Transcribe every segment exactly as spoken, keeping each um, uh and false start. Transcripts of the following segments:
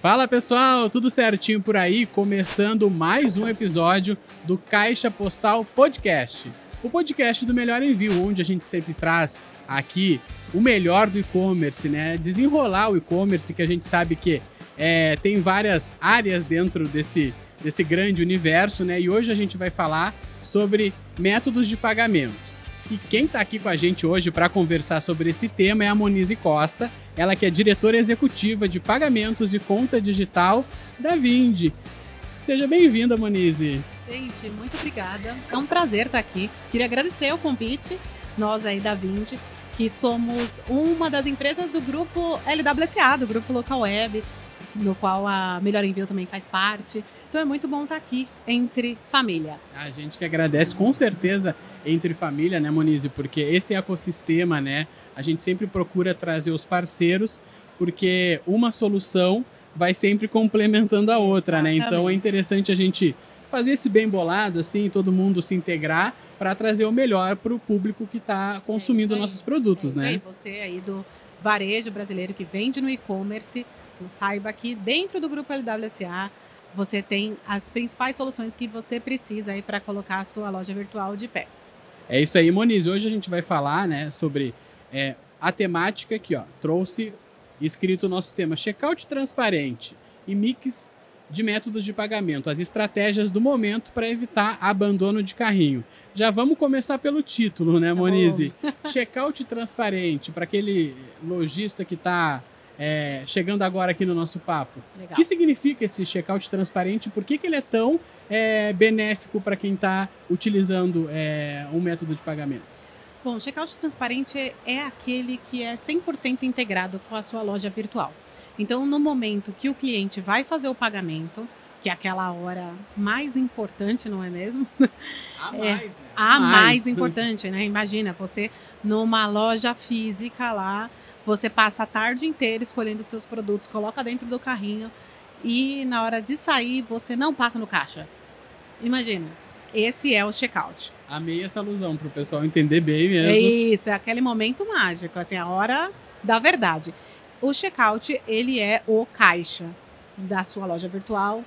Fala pessoal, tudo certinho por aí? Começando mais um episódio do Caixa Postal Podcast. O podcast do Melhor Envio, onde a gente sempre traz aqui o melhor do e-commerce, né? Desenrolar o e-commerce, que a gente sabe que é, tem várias áreas dentro desse, desse grande universo, né? E hoje a gente vai falar sobre métodos de pagamento. E quem está aqui com a gente hoje para conversar sobre esse tema é a Monize Costa, ela que é diretora executiva de pagamentos e conta digital da Vindi. Seja bem-vinda, Monize. Gente, muito obrigada. É um prazer estar aqui. Queria agradecer o convite, nós aí da Vindi, que somos uma das empresas do grupo L W S A, do grupo Local Web, no qual a Melhor Envio também faz parte. Então é muito bom estar aqui entre família. A gente que agradece, com certeza, entre família, né, Monize? Porque esse ecossistema, né, a gente sempre procura trazer os parceiros, porque uma solução vai sempre complementando a outra, Exatamente. né? Então é interessante a gente fazer esse bem bolado, assim, todo mundo se integrar para trazer o melhor para o público que está consumindo é nossos produtos, é né? Aí. Você aí do varejo brasileiro que vende no e-commerce, saiba que dentro do grupo L W S A você tem as principais soluções que você precisa aí para colocar a sua loja virtual de pé. É isso aí, Monize. Hoje a gente vai falar, né, sobre é, a temática aqui, ó. Trouxe escrito o nosso tema: checkout transparente e mix de métodos de pagamento, as estratégias do momento para evitar abandono de carrinho. Já vamos começar pelo título, né, Monize? Tá checkout transparente, para aquele lojista que está É, chegando agora aqui no nosso papo. Legal. O que significa esse checkout transparente? Por que, que ele é tão é, benéfico para quem está utilizando é, um método de pagamento? Bom, o checkout transparente é aquele que é cem por cento integrado com a sua loja virtual. Então, no momento que o cliente vai fazer o pagamento, que é aquela hora mais importante, não é mesmo? A é, mais, né? A mais. mais importante, né? Imagina, você numa loja física lá, você passa a tarde inteira escolhendo seus produtos, coloca dentro do carrinho e na hora de sair você não passa no caixa. Imagina, esse é o checkout. Amei essa alusão para o pessoal entender bem mesmo. É isso, é aquele momento mágico, assim, a hora da verdade. O checkout, ele é o caixa da sua loja virtual,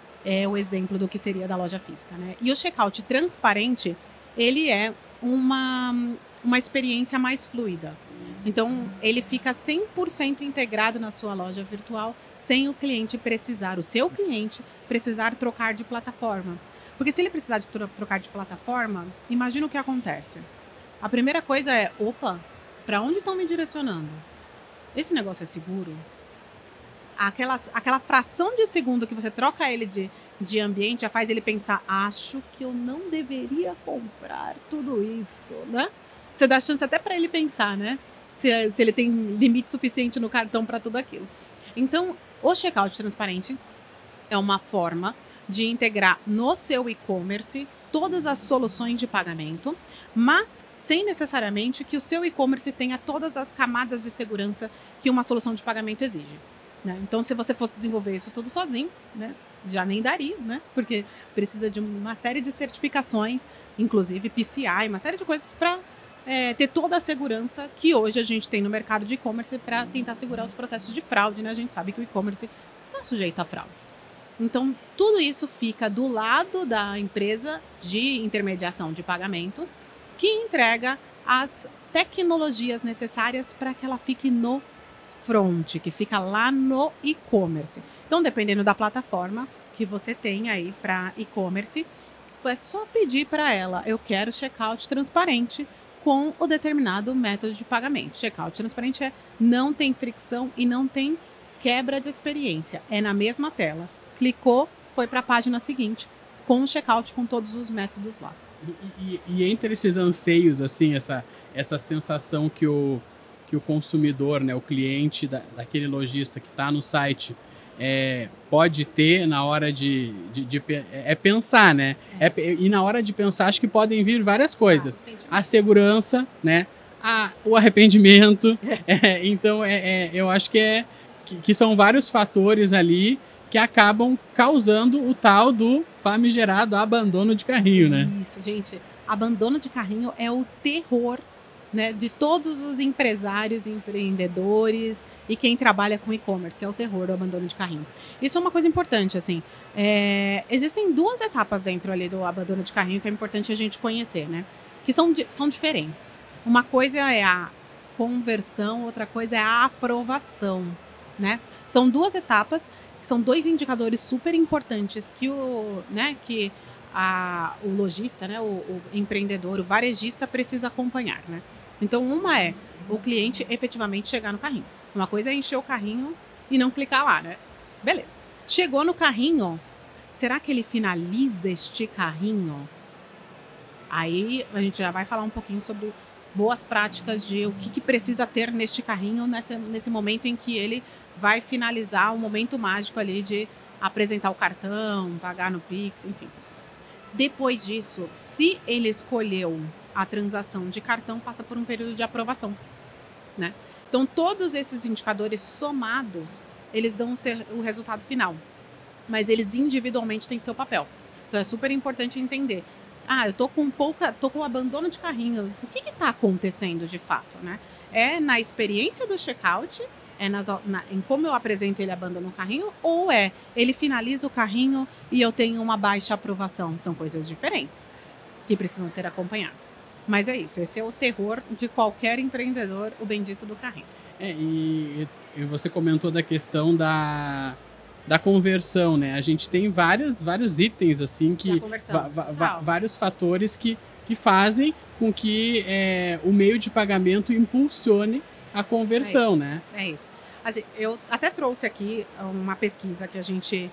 é o exemplo do que seria da loja física, né? E o checkout transparente, ele é uma, uma experiência mais fluida. Então, ele fica cem por cento integrado na sua loja virtual, sem o cliente precisar, o seu cliente precisar trocar de plataforma. Porque se ele precisar de tro- trocar de plataforma, imagina o que acontece. A primeira coisa é, opa, para onde estão me direcionando? Esse negócio é seguro? Aquela, aquela fração de segundo que você troca ele de, de ambiente já faz ele pensar, acho que eu não deveria comprar tudo isso, né? Você dá chance até para ele pensar, né? Se, se ele tem limite suficiente no cartão para tudo aquilo. Então, o checkout transparente é uma forma de integrar no seu e-commerce todas as soluções de pagamento, mas sem necessariamente que o seu e-commerce tenha todas as camadas de segurança que uma solução de pagamento exige. Né? Então, se você fosse desenvolver isso tudo sozinho, né, já nem daria, né? Porque precisa de uma série de certificações, inclusive P C I, uma série de coisas para É, ter toda a segurança que hoje a gente tem no mercado de e-commerce para tentar segurar os processos de fraude, né? A gente sabe que o e-commerce está sujeito a fraudes. Então, tudo isso fica do lado da empresa de intermediação de pagamentos, que entrega as tecnologias necessárias para que ela fique no front, que fica lá no e-commerce. Então, dependendo da plataforma que você tem aí para e-commerce, é só pedir para ela, eu quero checkout transparente com o determinado método de pagamento. Checkout transparente é não tem fricção e não tem quebra de experiência. É na mesma tela. Clicou, foi para a página seguinte, com o checkout com todos os métodos lá. E, e, e entre esses anseios, assim, essa, essa sensação que o, que o consumidor, né, o cliente da, daquele lojista que está no site, É, pode ter na hora de, de, de é pensar, né? É. É, e na hora de pensar, acho que podem vir várias coisas. Ah, a segurança, né? A, o arrependimento. É, então, é, é, eu acho que, é, que, que são vários fatores ali que acabam causando o tal do famigerado abandono de carrinho, né? Isso, gente. Abandono de carrinho é o terror né, de todos os empresários, empreendedores e quem trabalha com e-commerce. É o terror do abandono de carrinho. Isso é uma coisa importante, assim. É, existem duas etapas dentro ali do abandono de carrinho que é importante a gente conhecer, né? Que são, são diferentes. Uma coisa é a conversão, outra coisa é a aprovação, né? São duas etapas, são dois indicadores super importantes que o, né, que a, o lojista, né, o, o empreendedor, o varejista precisa acompanhar, né? Então, uma é o cliente efetivamente chegar no carrinho. Uma coisa é encher o carrinho e não clicar lá, né? Beleza. Chegou no carrinho, será que ele finaliza este carrinho? Aí a gente já vai falar um pouquinho sobre boas práticas de o que, que precisa ter neste carrinho nesse, nesse momento em que ele vai finalizar o momento mágico ali de apresentar o cartão, pagar no Pix, enfim. Depois disso, se ele escolheu a transação de cartão, passa por um período de aprovação, né? Então, todos esses indicadores somados, eles dão o resultado final, mas eles individualmente têm seu papel. Então, é super importante entender. Ah, eu tô com pouca, tô com abandono de carrinho. O que está acontecendo de fato, né? É na experiência do checkout, é nas, na, em como eu apresento ele abandona o carrinho, ou é ele finaliza o carrinho e eu tenho uma baixa aprovação. São coisas diferentes que precisam ser acompanhadas. Mas é isso, esse é o terror de qualquer empreendedor, o bendito do carrinho. É, e, e você comentou da questão da, da conversão, né? A gente tem vários, vários itens, assim, que... Va, va, va, vários fatores que, que fazem com que é, o meio de pagamento impulsione a conversão, é isso, né? É isso. Assim, eu até trouxe aqui uma pesquisa que a gente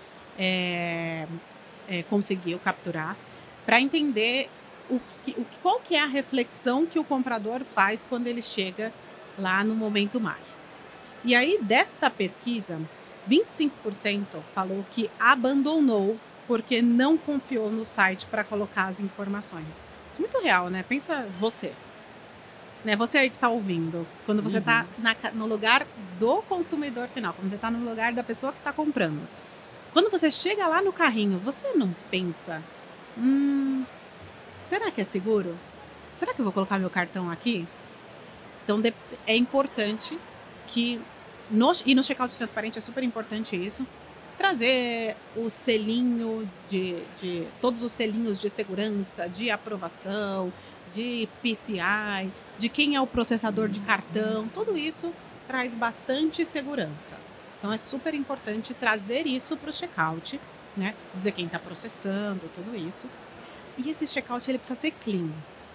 é, é, conseguiu capturar para entender o que, o, qual que é a reflexão que o comprador faz quando ele chega lá no momento mágico. E aí, desta pesquisa, vinte e cinco por cento falou que abandonou porque não confiou no site para colocar as informações. Isso é muito real, né? Pensa você. Né? Você aí que está ouvindo. Quando você está uhum. no lugar do consumidor final, quando você está no lugar da pessoa que está comprando. Quando você chega lá no carrinho, você não pensa... Hum, será que é seguro? Será que eu vou colocar meu cartão aqui? Então, é importante que... No, e no checkout transparente é super importante isso. Trazer o selinho de, de... Todos os selinhos de segurança, de aprovação, de P C I, de quem é o processador de cartão. Tudo isso traz bastante segurança. Então, é super importante trazer isso para o checkout, né? Dizer quem está processando, tudo isso. E esse checkout ele precisa ser clean,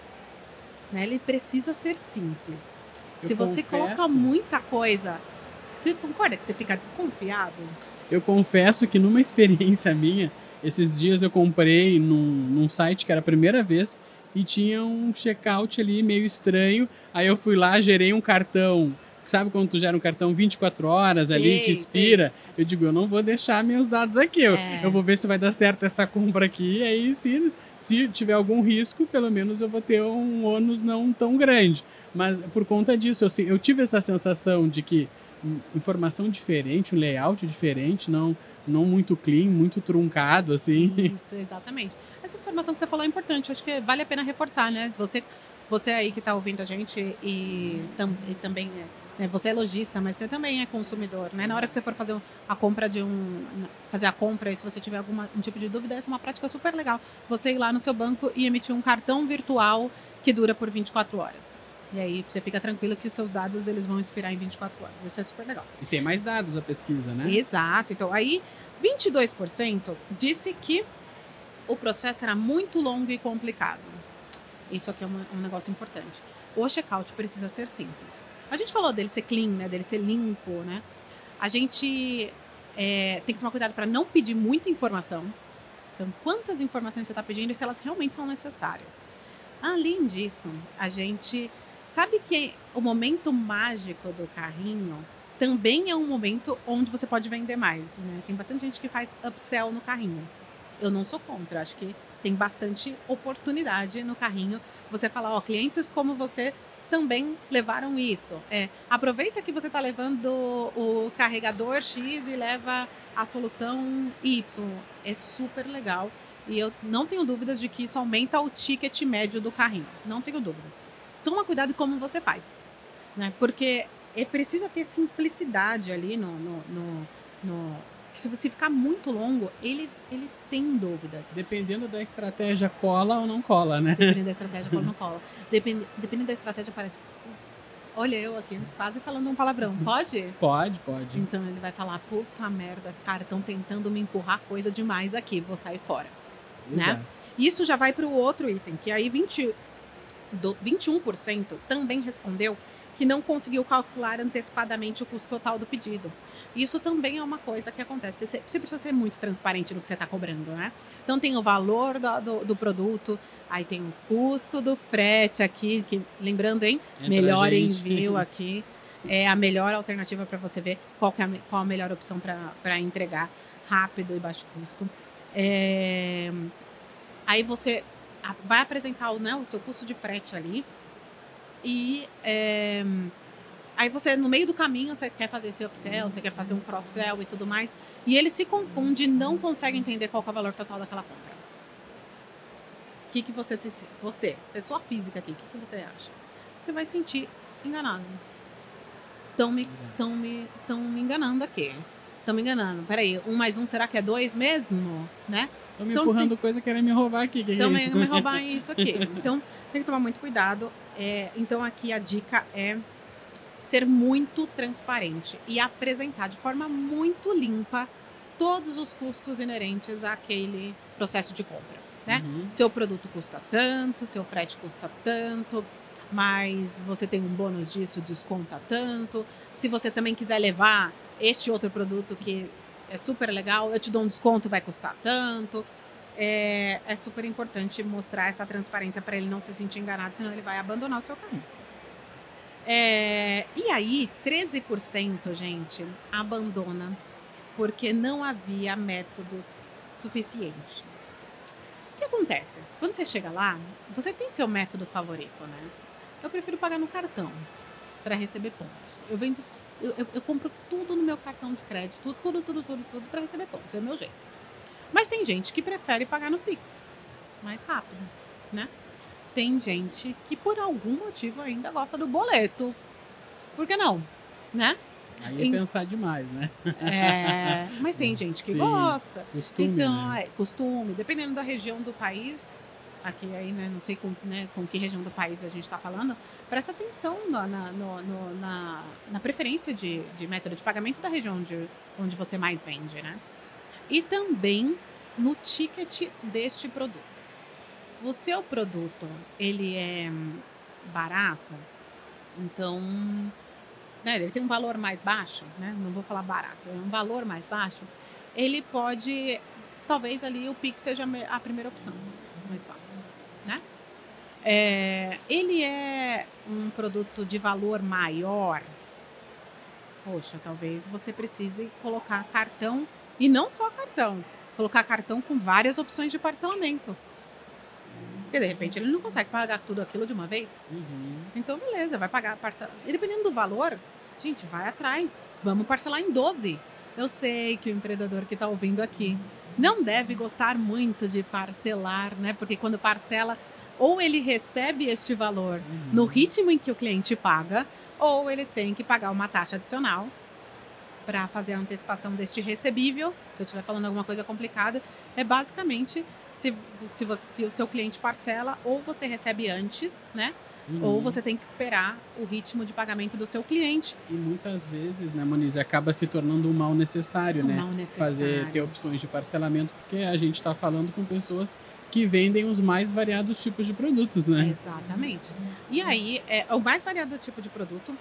né? Ele precisa ser simples. Eu Se você confesso, coloca muita coisa, você concorda que você fica desconfiado? Eu confesso que numa experiência minha, esses dias eu comprei num, num site que era a primeira vez e tinha um checkout ali meio estranho. Aí eu fui lá, gerei um cartão. Sabe quando tu gera um cartão vinte e quatro horas sim, ali, que expira? Sim. Eu digo, eu não vou deixar meus dados aqui. Eu, é. eu vou ver se vai dar certo essa compra aqui. E aí, se, se tiver algum risco, pelo menos eu vou ter um ônus não tão grande. Mas por conta disso, eu, eu tive essa sensação de que informação diferente, um layout diferente, não, não muito clean, muito truncado, assim. Isso, exatamente. Essa informação que você falou é importante. Acho que vale a pena reforçar, né? Se você, você aí que está ouvindo a gente e, tam, e também... É, você é lojista, mas você também é consumidor, né? Na hora que você for fazer a compra de um... Fazer a compra, e se você tiver algum um tipo de dúvida, essa é uma prática super legal. Você ir lá no seu banco e emitir um cartão virtual que dura por vinte e quatro horas. E aí você fica tranquilo que os seus dados eles vão expirar em vinte e quatro horas. Isso é super legal. E tem mais dados a pesquisa, né? Exato. Então, aí, vinte e dois por cento disse que o processo era muito longo e complicado. Isso aqui é um, um negócio importante. O checkout precisa ser simples. A gente falou dele ser clean, né? Dele ser limpo, né? A gente é, tem que tomar cuidado para não pedir muita informação. Então, quantas informações você está pedindo e se elas realmente são necessárias. Além disso, a gente sabe que o momento mágico do carrinho também é um momento onde você pode vender mais, né? Tem bastante gente que faz upsell no carrinho. Eu não sou contra, acho que tem bastante oportunidade no carrinho. Você fala, ó, clientes como você também levaram isso. É, aproveita que você está levando o carregador X e leva a solução Y. É super legal. E eu não tenho dúvidas de que isso aumenta o ticket médio do carrinho. Não tenho dúvidas. toma cuidado como você faz, né? Porque é, precisa ter simplicidade ali no, no, no, no... Se você ficar muito longo, ele, ele tem dúvidas. Dependendo da estratégia, cola ou não cola, né? Dependendo da estratégia, cola ou não cola. Depend, dependendo da estratégia, parece... Olha eu aqui, quase falando um palavrão. Pode? Pode, pode. Então ele vai falar, puta merda, cara, estão tentando me empurrar coisa demais aqui, vou sair fora. Exato. Né? Isso já vai para o outro item, que aí vinte, do, vinte e um por cento também respondeu que não conseguiu calcular antecipadamente o custo total do pedido. Isso também é uma coisa que acontece. Você, você precisa ser muito transparente no que você está cobrando, né? Então tem o valor do, do, do produto, aí tem o custo do frete aqui, que, lembrando, hein? Entra melhor gente. envio aqui. É a melhor alternativa para você ver qual, que é a, qual a melhor opção para entregar rápido e baixo custo. É, aí você vai apresentar, né, o seu custo de frete ali. E é, aí você, no meio do caminho, você quer fazer esse upsell, você quer fazer um cross-sell e tudo mais. E ele se confunde e não consegue entender qual que é o valor total daquela compra. O que, que você, você, pessoa física aqui, o que, que você acha? Você vai sentir enganado. Estão me, tão me, tão me enganando aqui. Estão me enganando. Peraí, um mais um, será que é dois mesmo? Né? Estão me então, empurrando tem... coisa querendo me roubar aqui. Que Estão que é me, isso? me roubar isso aqui. Então, tem que tomar muito cuidado. É, então, aqui a dica é ser muito transparente e apresentar de forma muito limpa todos os custos inerentes àquele processo de compra. Né? Uhum. Seu produto custa tanto, seu frete custa tanto, mas você tem um bônus disso, desconta tanto. Se você também quiser levar este outro produto que é super legal, eu te dou um desconto, vai custar tanto. É, é super importante mostrar essa transparência para ele não se sentir enganado, senão ele vai abandonar o seu carrinho. É, e aí, treze por cento, gente, abandona porque não havia métodos suficientes. O que acontece? Quando você chega lá, você tem seu método favorito, né? Eu prefiro pagar no cartão para receber pontos. Eu vendo, eu, eu, eu compro tudo no meu cartão de crédito, tudo, tudo, tudo, tudo para receber pontos. É o meu jeito. Mas tem gente que prefere pagar no Pix, mais rápido, né? Tem gente que por algum motivo ainda gosta do boleto. Por que não, né? Aí é em... pensar demais, né? É, mas tem gente que Sim, gosta. Costume, então, né? é costume. Dependendo da região do país, aqui aí, né, não sei com, né, com que região do país a gente está falando, presta atenção na, na, no, no, na, na preferência de, de método de pagamento da região onde, onde você mais vende, né? E também no ticket deste produto. O seu produto, ele é barato, então, né, ele tem um valor mais baixo, né? Não vou falar barato, é um valor mais baixo. Ele pode, talvez ali o Pix seja a primeira opção, mais fácil, né? É, ele é um produto de valor maior. Poxa, talvez você precise colocar cartão, e não só cartão, colocar cartão com várias opções de parcelamento. Porque, de repente, ele não consegue pagar tudo aquilo de uma vez. Uhum. Então, beleza, vai pagar parcela. E dependendo do valor, gente, vai atrás. Vamos parcelar em doze. Eu sei que o empreendedor que está ouvindo aqui não deve gostar muito de parcelar, né? Porque quando parcela, ou ele recebe este valor uhum. no ritmo em que o cliente paga, ou ele tem que pagar uma taxa adicional para fazer a antecipação deste recebível. Se eu estiver falando alguma coisa complicada, é basicamente se, se, você, se o seu cliente parcela, ou você recebe antes, né? Uhum. Ou você tem que esperar o ritmo de pagamento do seu cliente. E muitas vezes, né, Moniz, acaba se tornando um mal necessário, um né? Mal necessário. Fazer, ter opções de parcelamento, porque a gente está falando com pessoas que vendem os mais variados tipos de produtos, né? Exatamente. E aí, é o mais variado tipo de produto.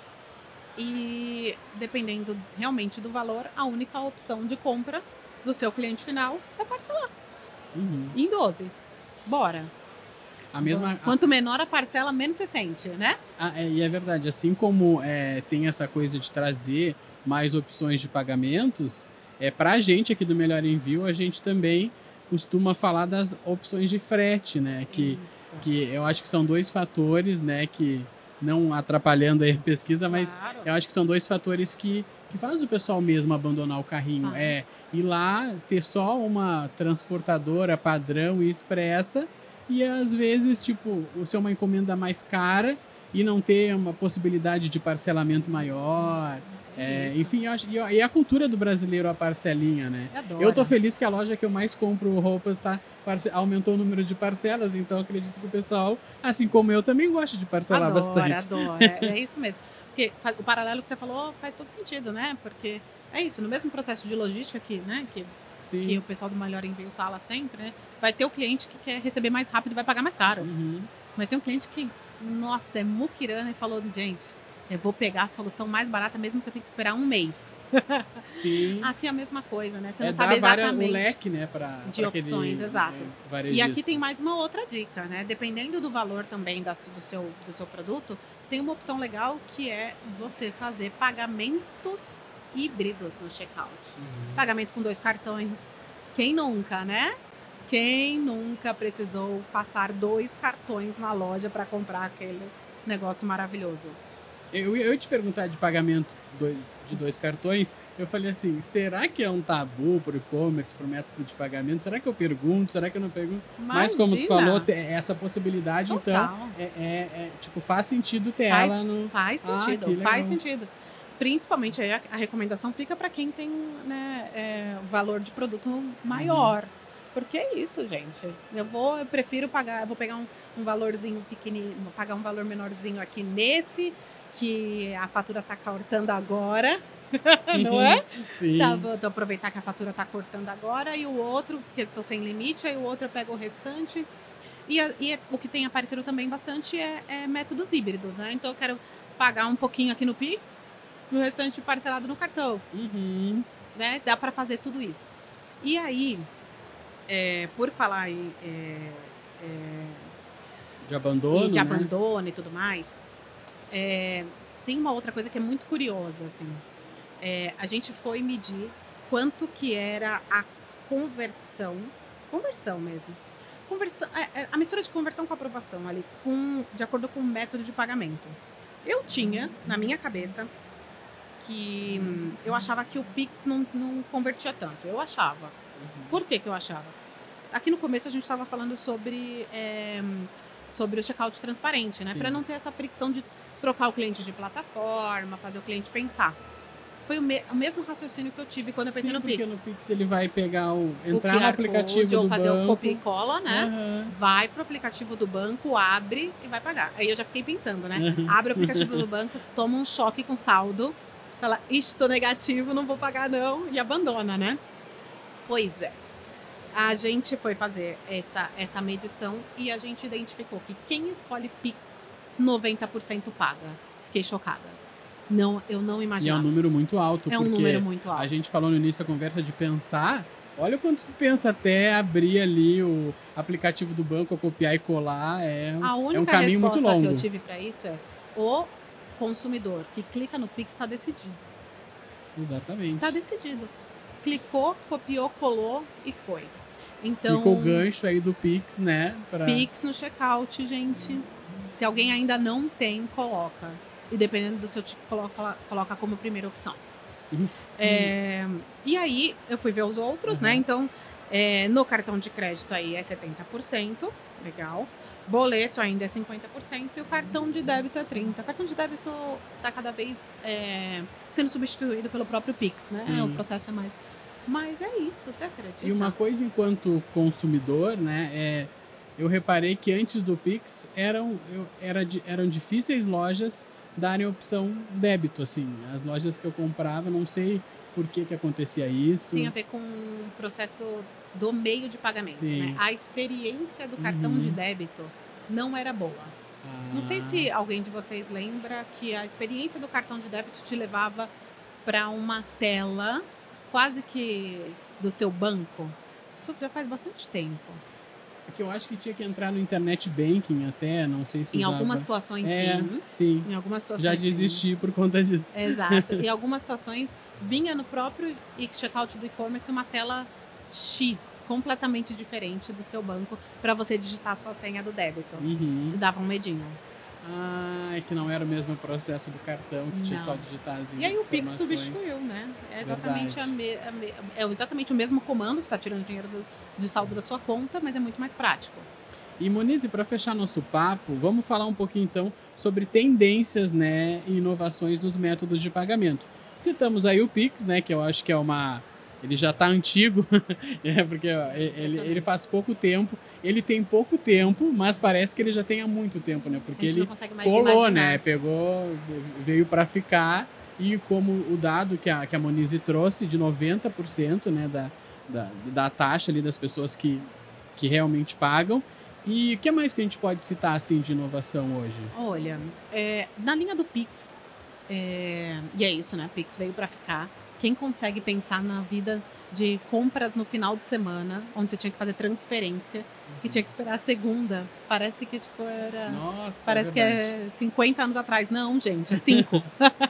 E dependendo realmente do valor, a única opção de compra do seu cliente final é parcelar. Uhum. Em doze. Bora. A mesma, Quanto menor a parcela, menos você sente, né? Ah, é, e é verdade. Assim como é, tem essa coisa de trazer mais opções de pagamentos, é, para a gente aqui do Melhor Envio, a gente também costuma falar das opções de frete, né? Que, que eu acho que são dois fatores, né? Que... não atrapalhando aí a pesquisa, mas claro. Eu acho que são dois fatores que, que fazem o pessoal mesmo abandonar o carrinho. Faz. É ir lá, ter só uma transportadora padrão e expressa, e às vezes, tipo, se é uma encomenda mais cara, e não ter uma possibilidade de parcelamento maior. É, Isso. enfim, eu acho, e a- e a cultura do brasileiro, a parcelinha, né? Adoro. Eu tô feliz que a loja que eu mais compro roupas tá, parce- aumentou o número de parcelas, então acredito que o pessoal, assim como eu, também gosta de parcelar Adoro, bastante. adoro. É, é isso mesmo. Porque fa- o paralelo que você falou faz todo sentido, né? Porque é isso, no mesmo processo de logística que, né, que, que Sim. o pessoal do Melhor Envio fala sempre, né? Vai ter o cliente que quer receber mais rápido e vai pagar mais caro. Uhum. Mas tem um cliente que, nossa, é muquirana e falou, gente, eu vou pegar a solução mais barata mesmo que eu tenha que esperar um mês. Sim. Aqui é a mesma coisa, né? Você é não sabe dar várias- exatamente. o leque, né, pra, de pra aquele, opções, exato. é, E varejista. aqui tem mais uma outra dica, né? Dependendo do valor também da su- do, seu, do seu produto, tem uma opção legal que é você fazer pagamentos híbridos no checkout. Uhum. Pagamento com dois cartões. Quem nunca, né? Quem nunca precisou passar dois cartões na loja para comprar aquele negócio maravilhoso? Eu, eu ia te perguntar de pagamento do- de dois cartões, eu falei assim, será que é um tabu pro e-commerce, pro método de pagamento? Será que eu pergunto? Será que eu não pergunto? Mas como tu Imagina! falou, te- essa possibilidade, então, Total. é, é- é, tipo, faz sentido ter Faz, ela no... faz Ah, sentido, que faz legal. sentido. Principalmente aí a, a recomendação fica para quem tem, né, é, o valor de produto maior. Porque é isso, gente. Eu vou, eu prefiro pagar, eu vou pegar um, um valorzinho pequenininho, vou pagar um valor menorzinho aqui nesse, que a fatura tá cortando agora, não é? Sim. Tá, vou vou aproveitar que a fatura tá cortando agora, e o outro, porque eu tô sem limite, aí o outro eu pego o restante. E, a- e o que tem aparecido também bastante é, é métodos híbridos, né? Então eu quero pagar um pouquinho aqui no Pix, e o restante parcelado no cartão, Uhum. né? Dá para fazer tudo isso. E aí, é, por falar em é, é, De abandono, e de né? abandono e tudo mais, é, tem uma outra coisa que é muito curiosa, assim. É, a gente foi medir quanto que era a conversão, conversão mesmo, conversão, é, é, a mistura de conversão com aprovação ali, com, de acordo com o método de pagamento. Eu tinha, na minha cabeça, que hum, eu achava que o Pix não, não convertia tanto. Eu achava. Uhum. Por que que eu achava? Aqui no começo a gente estava falando sobre, é, sobre o checkout transparente, né? Sim. Para não ter essa fricção de trocar o cliente de plataforma, fazer o cliente pensar. Foi o, me- o mesmo raciocínio que eu tive quando eu pensei Sim, no porque Pix. no Pix ele vai pegar o... O entrar Q no R aplicativo Code, do ou fazer banco. o copia e cola, né? Aham. Vai pro aplicativo do banco, abre e vai pagar. Aí eu já fiquei pensando, né? Uhum. Abre o aplicativo do banco, toma um choque com saldo, fala, ixi, tô negativo, não vou pagar não, e abandona, né? Pois é. A gente foi fazer essa, essa medição e a gente identificou que quem escolhe Pix, noventa por cento paga. Fiquei chocada. Não, eu não E é um imaginava. número muito alto, É um porque número muito alto. a gente falou no início da conversa de pensar, olha o quanto tu pensa até abrir ali o aplicativo do banco, copiar e colar, é um, A é única um caminho muito resposta longo. que eu tive para isso é o consumidor que clica no Pix está decidido. Exatamente. Está decidido. Clicou, copiou, colou e foi. Então, Fica o gancho aí do Pix, né? Pra... Pix no checkout, gente. Se alguém ainda não tem, coloca. E dependendo do seu tipo, coloca, coloca como primeira opção. Uhum. É, e aí, eu fui ver os outros, Uhum. né? Então, é, no cartão de crédito aí é setenta por cento. Legal. Boleto ainda é cinquenta por cento e o cartão de débito é trinta por cento. O cartão de débito está cada vez é, sendo substituído pelo próprio Pix, né? Sim. O processo é mais... Mas é isso, você acredita? E uma coisa enquanto consumidor, né, é, eu reparei que antes do Pix eram, eu, era, di- eram difíceis lojas darem a opção débito, assim. As lojas que eu comprava, não sei por que que acontecia isso. Tem a ver com o processo do meio de pagamento, Sim. né? A experiência do cartão Uhum. de débito não era boa. Ah, Não sei se alguém de vocês lembra que a experiência do cartão de débito te levava para uma tela quase que do seu banco. Isso já faz bastante tempo. é que eu acho que tinha que entrar no internet banking até, não sei se Em usava. algumas situações, é, sim. sim. Em algumas situações, Já sim. desisti por conta disso. Exato. Em algumas situações, vinha no próprio e- checkout do e-commerce uma tela X, completamente diferente do seu banco, para você digitar a sua senha do débito. Uhum. Dava um medinho. Ah, é que não era o mesmo processo do cartão, que tinha Não. só digitar as E aí o Pix informações. substituiu, né? É exatamente, a Verdade. me, a me- é exatamente o mesmo comando, você está tirando dinheiro do- de saldo da sua conta, mas é muito mais prático. E Monize, para fechar nosso papo, vamos falar um pouquinho então sobre tendências, né, e inovações nos métodos de pagamento. Citamos aí o Pix, né, que eu acho que é uma... Ele já está antigo, é, porque ó, ele, ele faz pouco tempo, ele tem pouco tempo, mas parece que ele já tem há muito tempo, né? Porque ele colou, imaginar. né? Pegou, veio para ficar, e como o dado que a, que a Monize trouxe de noventa por cento, né, da, da, da taxa ali das pessoas que, que realmente pagam. E o que mais que a gente pode citar assim de inovação hoje? Olha, é, na linha do Pix, é, e é isso, né? Pix veio para ficar. Quem consegue pensar na vida de compras no final de semana, onde você tinha que fazer transferência uhum. e tinha que esperar a segunda, parece que tipo era... Nossa, parece é que é cinquenta anos atrás. Não, gente, é cinco.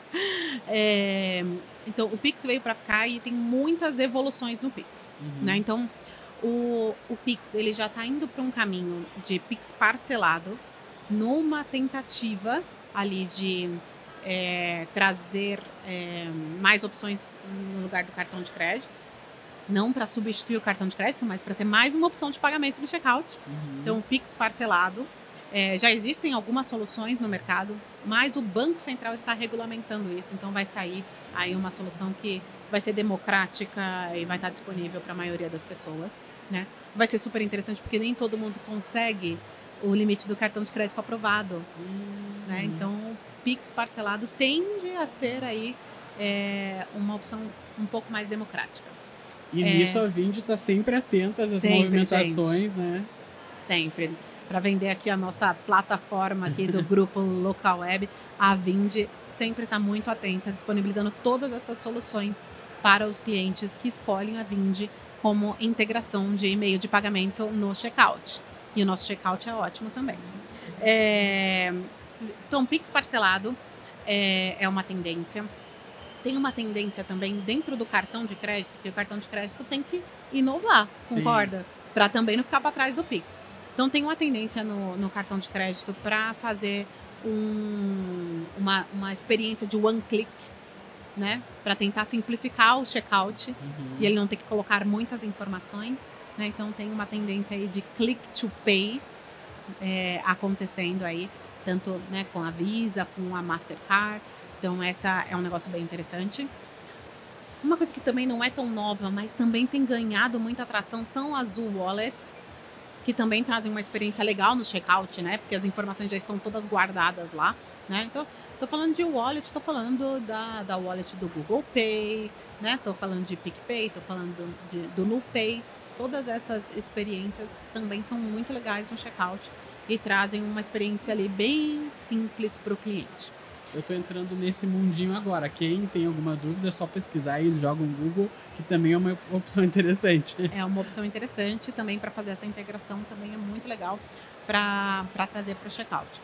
é, então, o Pix veio para ficar e tem muitas evoluções no Pix. Uhum. Né? Então, o, o Pix ele já está indo para um caminho de Pix parcelado, numa tentativa ali de... É, trazer é, mais opções no lugar do cartão de crédito, não para substituir o cartão de crédito, mas para ser mais uma opção de pagamento no checkout. Uhum. Então, o Pix parcelado, é, já existem algumas soluções no mercado, mas o Banco Central está regulamentando isso, então vai sair aí uma solução que vai ser democrática e vai estar disponível para a maioria das pessoas, né? Vai ser super interessante porque nem todo mundo consegue o limite do cartão de crédito aprovado, uhum. né? Então, Pix parcelado tende a ser aí é, uma opção um pouco mais democrática. E é, nisso a Vindi está sempre atenta às sempre, movimentações, gente. né? Sempre. Para vender aqui a nossa plataforma aqui do grupo Local Web, a Vindi sempre está muito atenta, disponibilizando todas essas soluções para os clientes que escolhem a Vindi como integração de e-mail de pagamento no checkout. E o nosso checkout é ótimo também. É... Então, Pix parcelado é, é uma tendência. Tem uma tendência também dentro do cartão de crédito, que o cartão de crédito tem que inovar, concorda? Para também não ficar para trás do Pix. Então, tem uma tendência no, no cartão de crédito para fazer um, uma, uma experiência de one click, né? Para tentar simplificar o checkout uhum. e ele não ter que colocar muitas informações, né? Então, tem uma tendência aí de click to pay é, acontecendo aí, tanto né, com a Visa, com a Mastercard. Então, essa é um negócio bem interessante. Uma coisa que também não é tão nova, mas também tem ganhado muita atração, são as wallets, que também trazem uma experiência legal no checkout, né? Porque as informações já estão todas guardadas lá, né? Então, tô falando de wallet, tô falando da, da wallet do Google Pay, né? Tô falando de PicPay, tô falando de, do NuPay. Todas essas experiências também são muito legais no checkout e trazem uma experiência ali bem simples para o cliente. Eu tô entrando nesse mundinho agora. Quem tem alguma dúvida é só pesquisar e joga um Google, que também é uma opção interessante. É uma opção interessante também para fazer essa integração, também é muito legal para trazer para o checkout.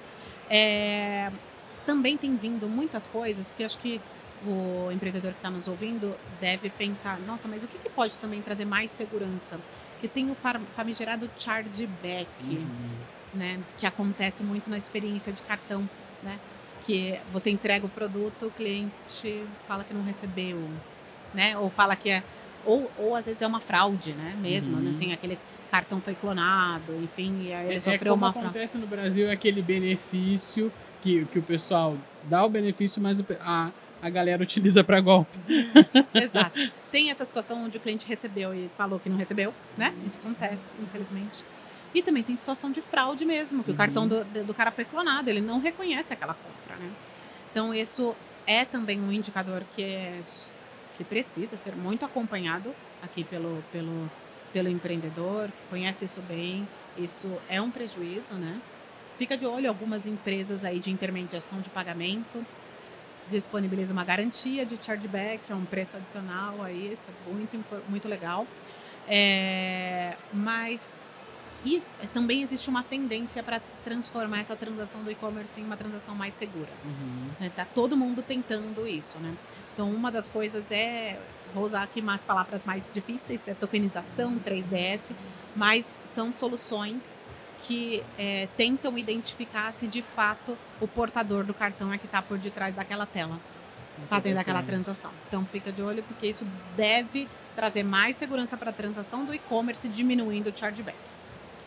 É, também tem vindo muitas coisas, porque acho que o empreendedor que está nos ouvindo deve pensar, nossa, mas o que, que pode também trazer mais segurança? Que tem o famigerado chargeback, uhum. né, que acontece muito na experiência de cartão, né? Que você entrega o produto, o cliente fala que não recebeu, né? Ou fala que é... Ou, ou às vezes é uma fraude, né? Mesmo, uhum. né? Assim, aquele cartão foi clonado, enfim, e aí ele é, sofreu é uma fraude. Acontece no Brasil é aquele benefício que, que o pessoal dá o benefício, mas a, a galera utiliza para golpe. Exato. Tem essa situação onde o cliente recebeu e falou que não recebeu, né? Isso acontece, infelizmente. E também tem situação de fraude mesmo, que uhum. o cartão do, do cara foi clonado, ele não reconhece aquela compra, né? Então, isso é também um indicador que, é, que precisa ser muito acompanhado aqui pelo, pelo, pelo empreendedor, que conhece isso bem. Isso é um prejuízo, né? Fica de olho, algumas empresas aí de intermediação de pagamento disponibilizam uma garantia de chargeback, que é um preço adicional aí, isso é muito, muito legal. É, mas... E também existe uma tendência para transformar essa transação do e-commerce em uma transação mais segura. Uhum. Né? Tá todo mundo tentando isso, né? Então, uma das coisas é, vou usar aqui umas palavras mais difíceis, é tokenização, três D S, mas são soluções que é, tentam identificar se de fato o portador do cartão é que está por detrás daquela tela, fazendo aquela transação. Então, fica de olho, porque isso deve trazer mais segurança para a transação do e-commerce, diminuindo o chargeback.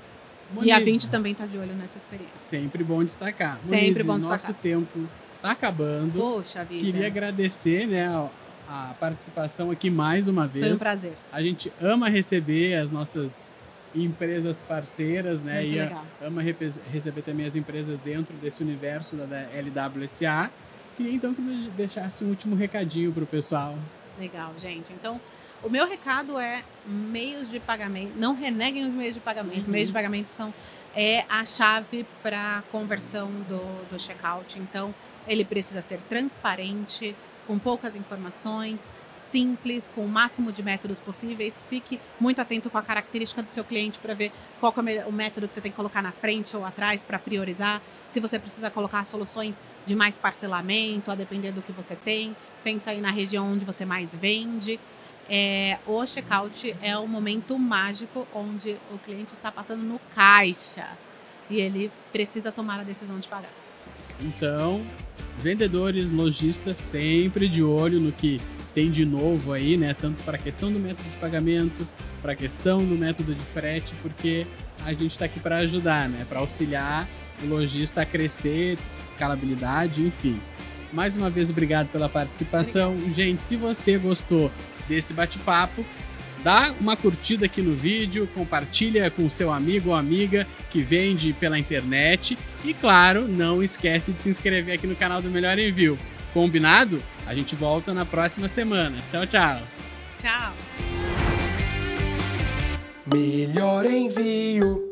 Moniz, E a vinte também tá de olho nessa experiência. Sempre bom destacar. Sempre Moniz, bom nosso destacar. tempo tá acabando. Poxa vida. Queria agradecer, né, a participação aqui mais uma vez. Foi um prazer. A gente ama receber as nossas empresas parceiras, né? Muito e legal. ama receber também as empresas dentro desse universo da L W S A. Queria então que você deixasse um último recadinho para o pessoal. Legal, gente. Então, o meu recado é meios de pagamento. Não reneguem os meios de pagamento. Uhum. Meios de pagamento são é a chave para a conversão do, do checkout. Então, ele precisa ser transparente, com poucas informações, simples, com o máximo de métodos possíveis. Fique muito atento com a característica do seu cliente para ver qual que é o método que você tem que colocar na frente ou atrás para priorizar. Se você precisa colocar soluções de mais parcelamento, a depender do que você tem. Pensa aí na região onde você mais vende. É, o checkout é o momento mágico onde o cliente está passando no caixa e ele precisa tomar a decisão de pagar. Então, vendedores, lojistas, sempre de olho no que tem de novo aí, né? Tanto para a questão do método de pagamento, para a questão do método de frete, porque a gente está aqui para ajudar, né? Para auxiliar o lojista a crescer, escalabilidade, enfim. Mais uma vez, obrigado pela participação. Obrigada. Gente, se você gostou desse bate-papo, dá uma curtida aqui no vídeo, compartilha com seu amigo ou amiga que vende pela internet e, claro, não esquece de se inscrever aqui no canal do Melhor Envio. Combinado? A gente volta na próxima semana. Tchau, tchau. Tchau. Melhor Envio.